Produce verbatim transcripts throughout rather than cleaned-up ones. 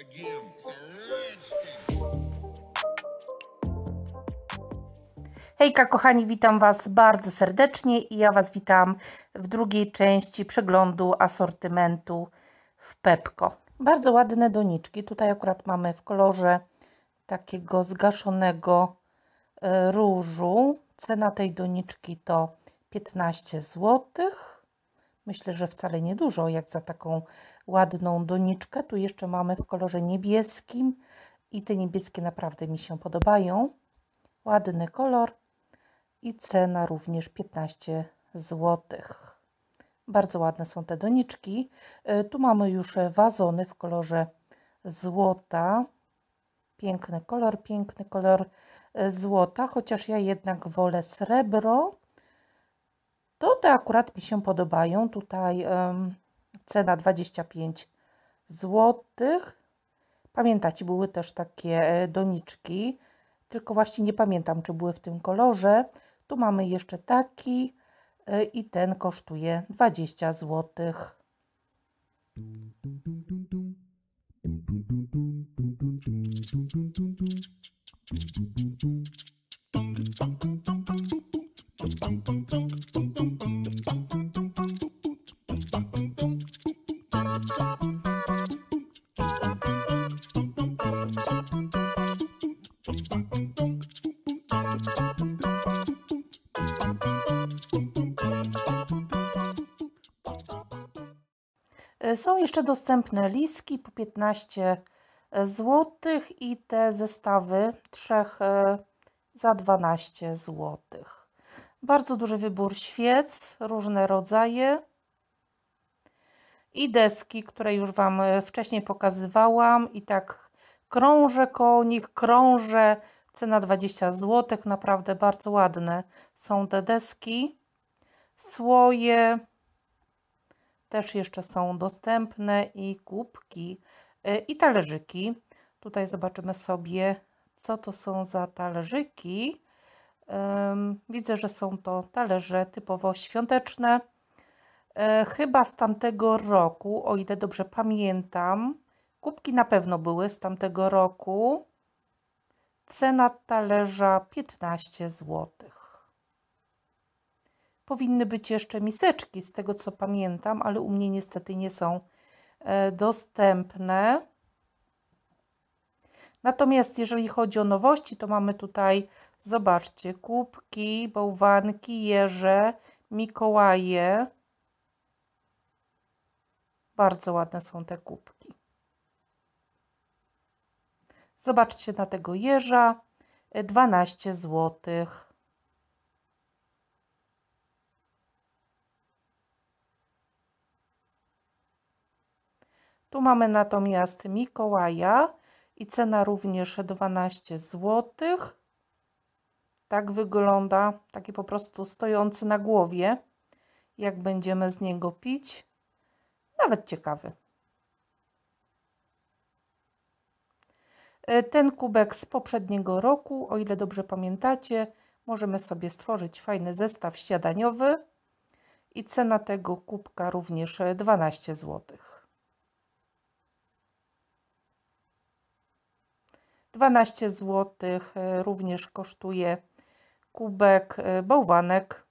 Hejka kochani, witam Was bardzo serdecznie i ja Was witam w drugiej części przeglądu asortymentu w Pepco. Bardzo ładne doniczki, tutaj akurat mamy w kolorze takiego zgaszonego różu. Cena tej doniczki to piętnaście złotych. Myślę, że wcale nie dużo jak za taką ładną doniczkę. Tu jeszcze mamy w kolorze niebieskim i te niebieskie naprawdę mi się podobają. Ładny kolor i cena również piętnaście złotych. Bardzo ładne są te doniczki. Tu mamy już wazony w kolorze złota. Piękny kolor, piękny kolor złota, chociaż ja jednak wolę srebro. To te akurat mi się podobają. Tutaj um, cena dwadzieścia pięć złotych. Pamiętacie, były też takie doniczki, tylko właśnie nie pamiętam, czy były w tym kolorze. Tu mamy jeszcze taki i ten kosztuje dwadzieścia złotych. Są jeszcze dostępne liski po piętnaście złotych i te zestawy trzech za dwanaście złotych. Bardzo duży wybór świec, różne rodzaje i deski, które już Wam wcześniej pokazywałam i tak krążę koło nich, krążę. Cena dwadzieścia złotych, naprawdę bardzo ładne są te deski. Słoje też jeszcze są dostępne i kubki i talerzyki. Tutaj zobaczymy sobie, co to są za talerzyki. Widzę, że są to talerze typowo świąteczne. Chyba z tamtego roku, o ile dobrze pamiętam. Kubki na pewno były z tamtego roku. Cena talerza piętnaście złotych. Powinny być jeszcze miseczki, z tego co pamiętam, ale u mnie niestety nie są dostępne. Natomiast jeżeli chodzi o nowości, to mamy tutaj, zobaczcie, kubki, bałwanki, jeże, Mikołaje. Bardzo ładne są te kubki. Zobaczcie na tego jeża, dwanaście złotych. Tu mamy natomiast Mikołaja i cena również dwanaście złotych. Tak wygląda, taki po prostu stojący na głowie. Jak będziemy z niego pić? Nawet ciekawy. Ten kubek z poprzedniego roku, o ile dobrze pamiętacie, możemy sobie stworzyć fajny zestaw śniadaniowy i cena tego kubka również dwanaście złotych. dwanaście złotych również kosztuje kubek bałwanek.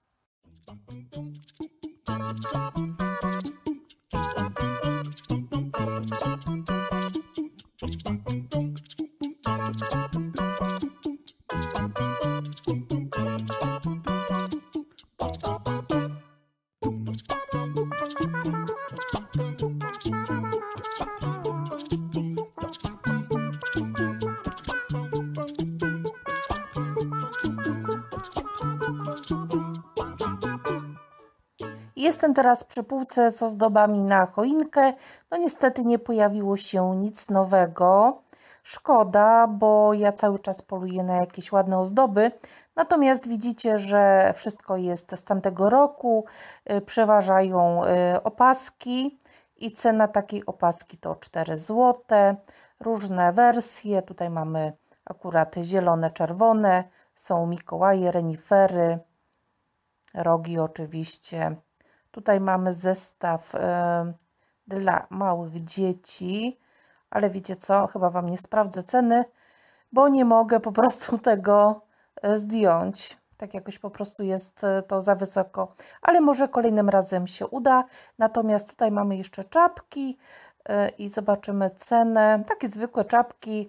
Jestem teraz przy półce z ozdobami na choinkę. No niestety nie pojawiło się nic nowego. Szkoda, bo ja cały czas poluję na jakieś ładne ozdoby. Natomiast widzicie, że wszystko jest z tamtego roku. Przeważają opaski i cena takiej opaski to cztery złote. Różne wersje. Tutaj mamy akurat zielone, czerwone. Są Mikołaje, renifery, rogi oczywiście. Tutaj mamy zestaw y, dla małych dzieci, ale wiecie co, chyba Wam nie sprawdzę ceny, bo nie mogę po prostu tego zdjąć. Tak jakoś po prostu jest to za wysoko, ale może kolejnym razem się uda. Natomiast tutaj mamy jeszcze czapki i zobaczymy cenę. Takie zwykłe czapki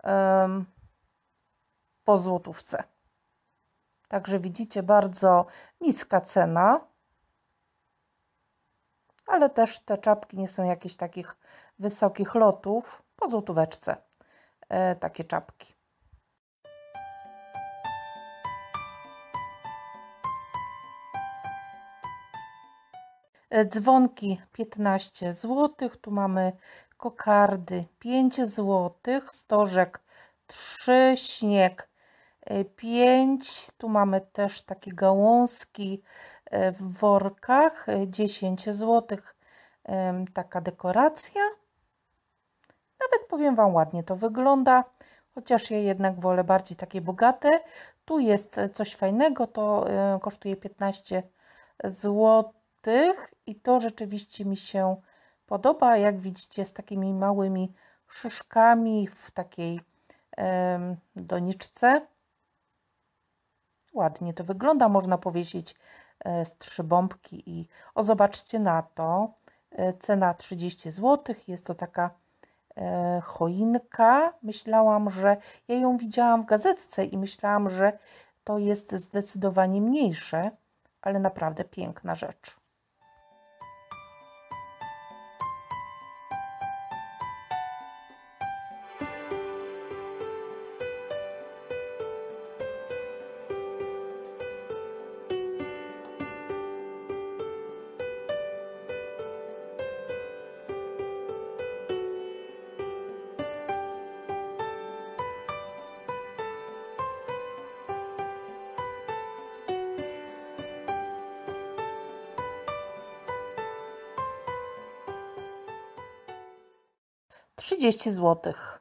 po złotówce. Także widzicie, bardzo niska cena, ale też te czapki nie są jakichś takich wysokich lotów. Po złotóweczce e, takie czapki. Dzwonki piętnaście złotych, tu mamy kokardy pięć złotych, stożek trzy, śnieg pięć, tu mamy też takie gałązki w workach, dziesięć złotych, taka dekoracja. Nawet powiem Wam, ładnie to wygląda, chociaż ja jednak wolę bardziej takie bogate. Tu jest coś fajnego, to kosztuje piętnaście złotych i to rzeczywiście mi się podoba. Jak widzicie, z takimi małymi szyszkami w takiej em, doniczce. Ładnie to wygląda, można powiesić e, z trzy bombki i o, zobaczcie na to, e, cena trzydzieści złotych, jest to taka e, choinka. Myślałam, że ja ją widziałam w gazetce i myślałam, że to jest zdecydowanie mniejsze, ale naprawdę piękna rzecz. trzydzieści złotych.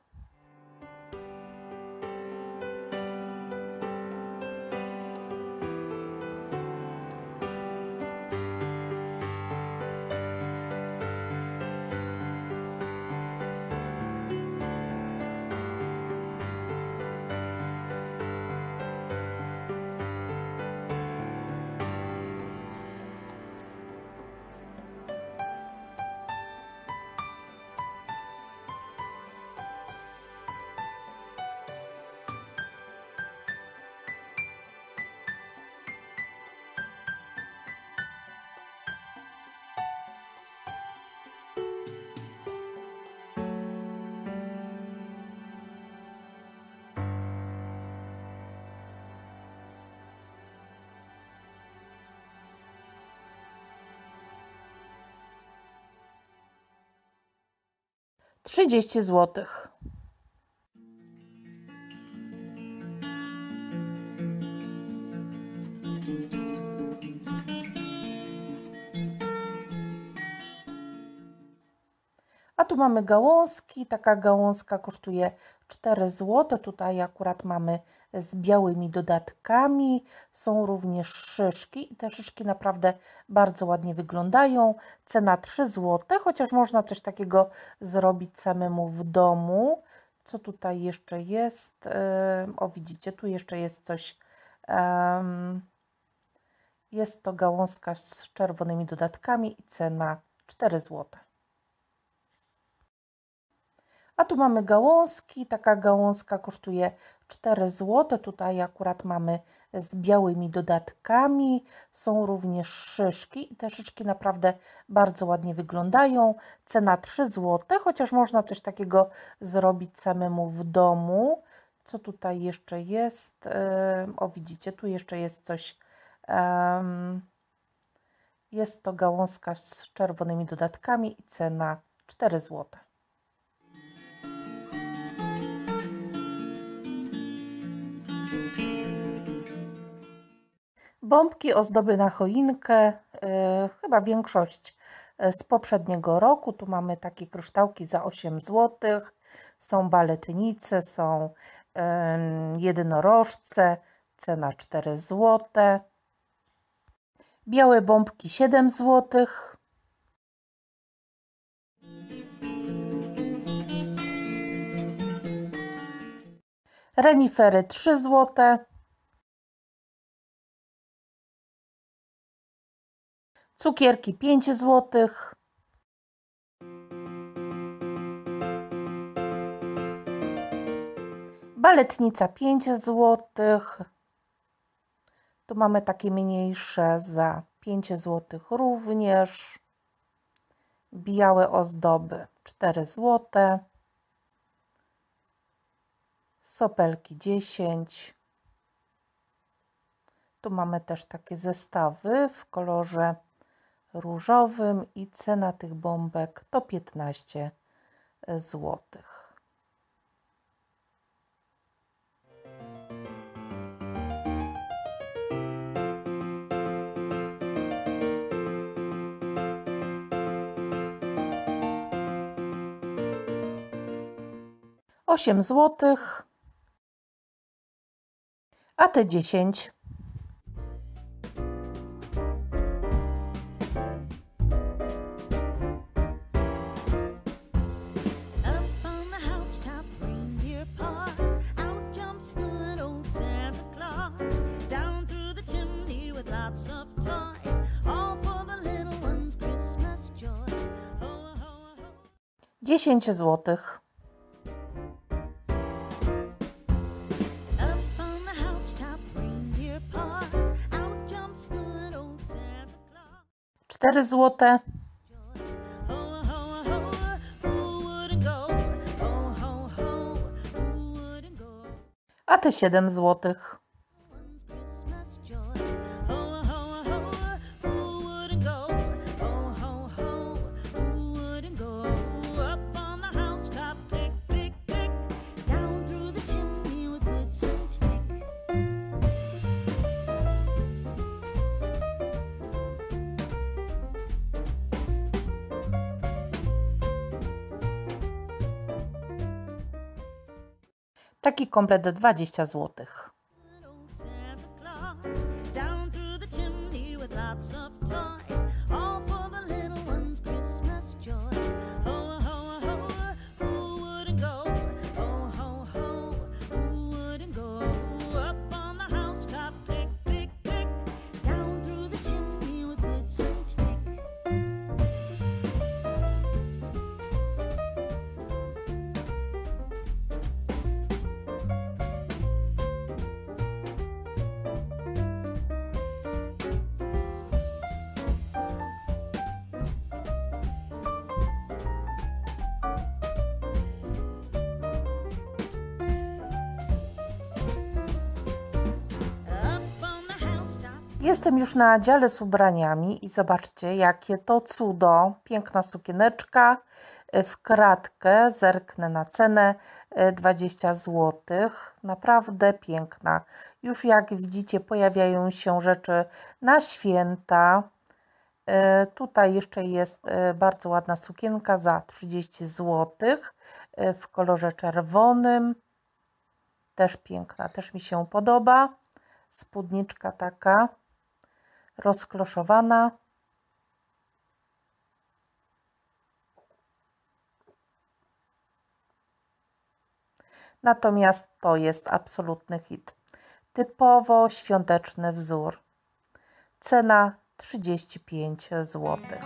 trzydzieści złotych. A tu mamy gałązki, taka gałązka kosztuje cztery złote, tutaj akurat mamy z białymi dodatkami, są również szyszki i te szyszki naprawdę bardzo ładnie wyglądają, cena trzy złote, chociaż można coś takiego zrobić samemu w domu. Co tutaj jeszcze jest? O, widzicie, tu jeszcze jest coś, jest to gałązka z czerwonymi dodatkami i cena cztery złote. A tu mamy gałązki, taka gałązka kosztuje cztery złote, tutaj akurat mamy z białymi dodatkami, są również szyszki i te szyszki naprawdę bardzo ładnie wyglądają, cena trzy złote, chociaż można coś takiego zrobić samemu w domu. Co tutaj jeszcze jest? O, widzicie, tu jeszcze jest coś, jest to gałązka z czerwonymi dodatkami i cena cztery złote. Bombki, ozdoby na choinkę, yy, chyba większość z poprzedniego roku. Tu mamy takie kryształki za osiem złotych, są baletnice, są yy, jednorożce, cena cztery złote. Białe bombki siedem złotych. Renifery trzy złote. Cukierki pięć złotych. Baletnica pięć złotych. Tu mamy takie mniejsze za pięć złotych również. Białe ozdoby cztery złote. Sopelki dziesięć. Tu mamy też takie zestawy w kolorze różowym i cena tych bombek to piętnaście złotych. osiem złotych, a te dziesięć. dziesięć złotych. cztery złote. A te siedem złotych. Taki komplet dwadzieścia złotych. Jestem już na dziale z ubraniami i zobaczcie, jakie to cudo. Piękna sukieneczka w kratkę, zerknę na cenę, dwadzieścia złotych. Naprawdę piękna. Już jak widzicie, pojawiają się rzeczy na święta. Tutaj jeszcze jest bardzo ładna sukienka za trzydzieści złotych w kolorze czerwonym. Też piękna, też mi się podoba. Spódniczka taka rozkloszowana. Natomiast to jest absolutny hit. Typowo świąteczny wzór. Cena trzydzieści pięć złotych.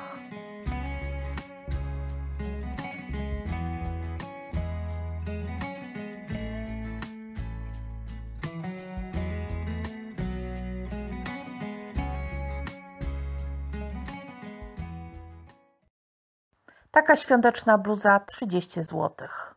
Taka świąteczna bluza trzydzieści złotych.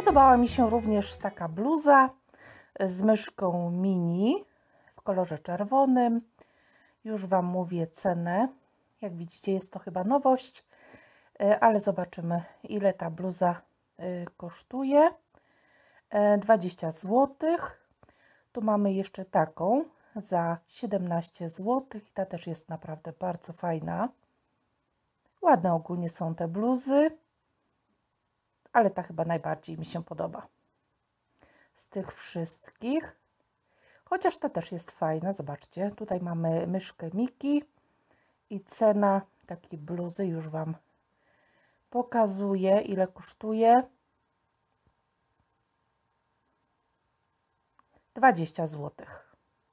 Podobała mi się również taka bluza z myszką mini w kolorze czerwonym. Już Wam mówię cenę. Jak widzicie, jest to chyba nowość, ale zobaczymy, ile ta bluza kosztuje. dwadzieścia złotych. Tu mamy jeszcze taką za siedemnaście złotych. I ta też jest naprawdę bardzo fajna. Ładne ogólnie są te bluzy, ale ta chyba najbardziej mi się podoba z tych wszystkich. Chociaż ta też jest fajna. Zobaczcie, tutaj mamy myszkę Miki i cena takiej bluzy już Wam pokazuję, ile kosztuje. dwadzieścia złotych.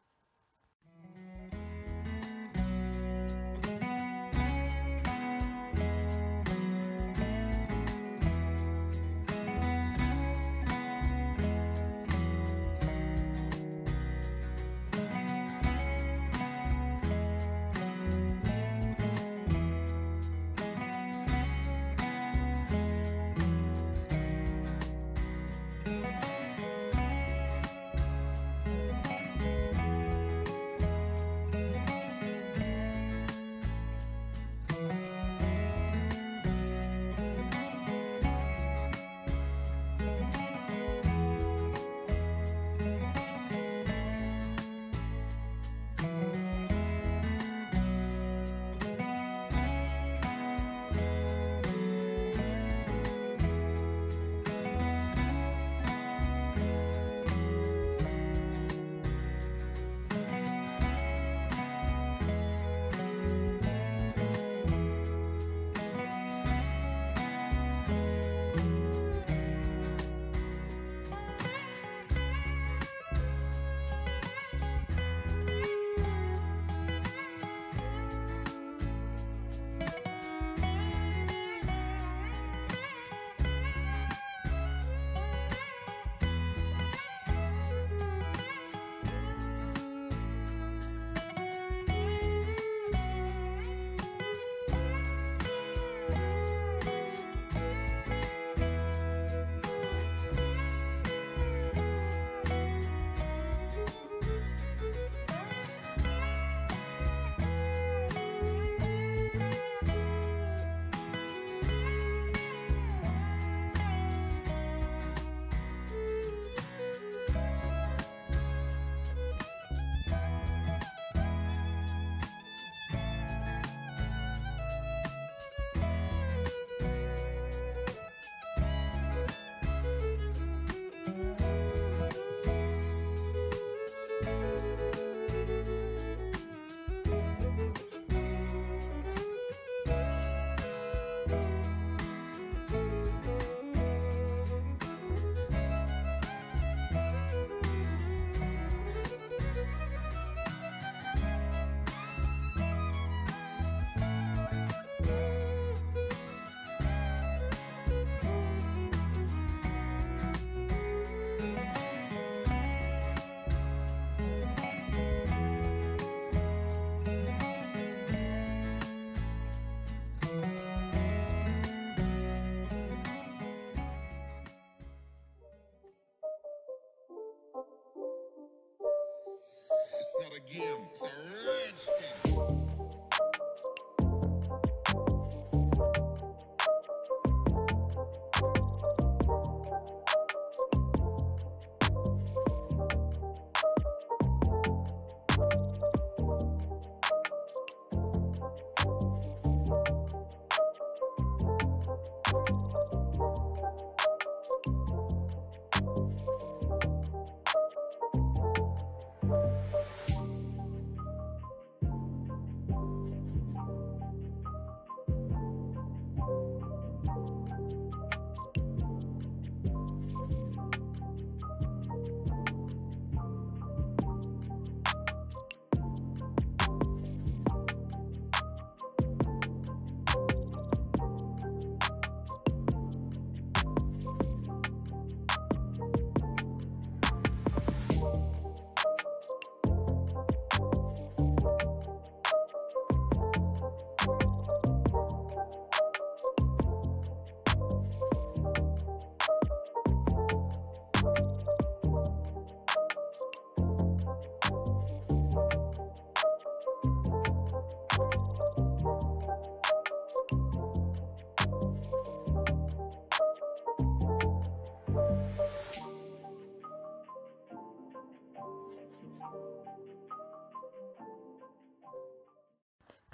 It's not a game, it's a rich thing.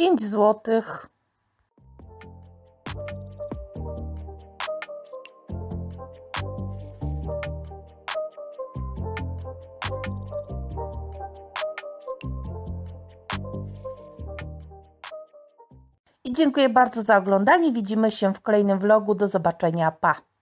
pięć złotych. I dziękuję bardzo za oglądanie. Widzimy się w kolejnym vlogu. Do zobaczenia. Pa!